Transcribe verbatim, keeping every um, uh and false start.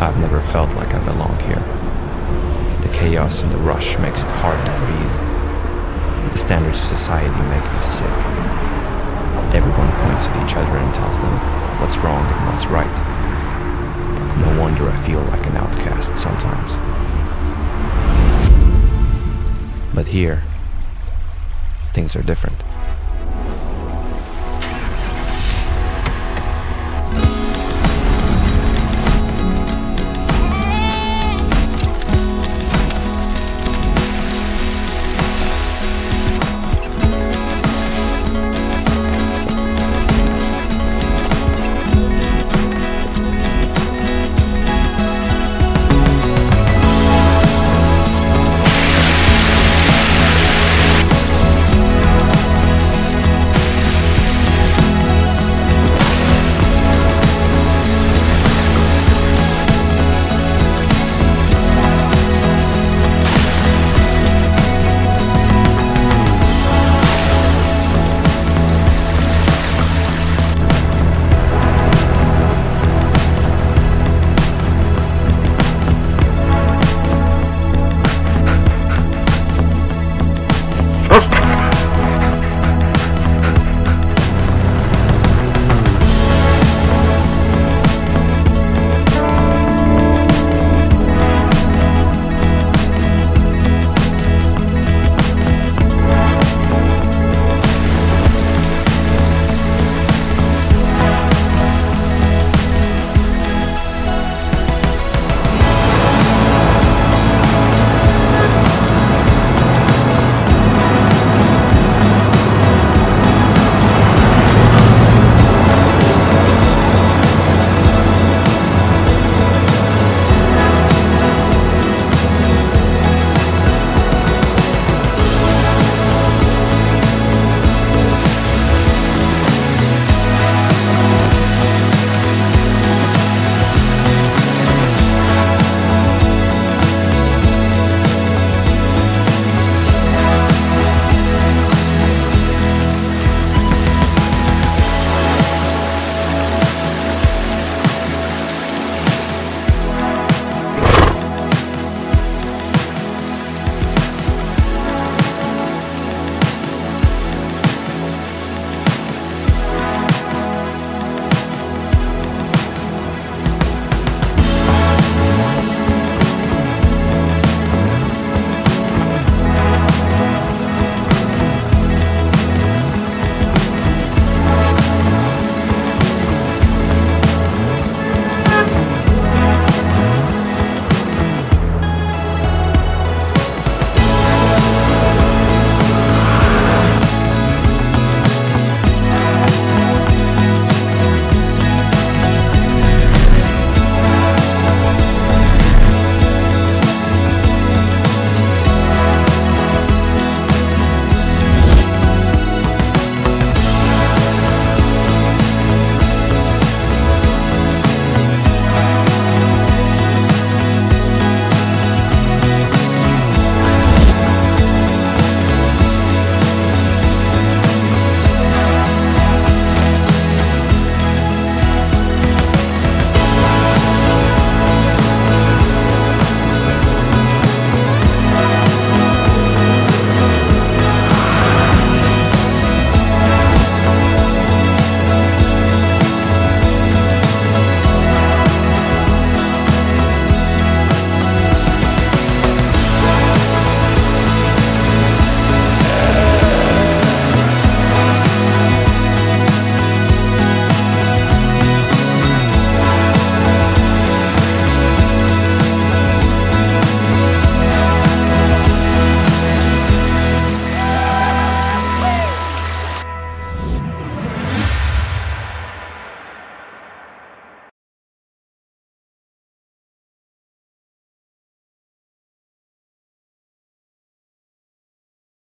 I've never felt like I belong here. The chaos and the rush makes it hard to breathe. The standards of society make me sick. Everyone points at each other and tells them what's wrong and what's right. No wonder I feel like an outcast sometimes. But here, things are different.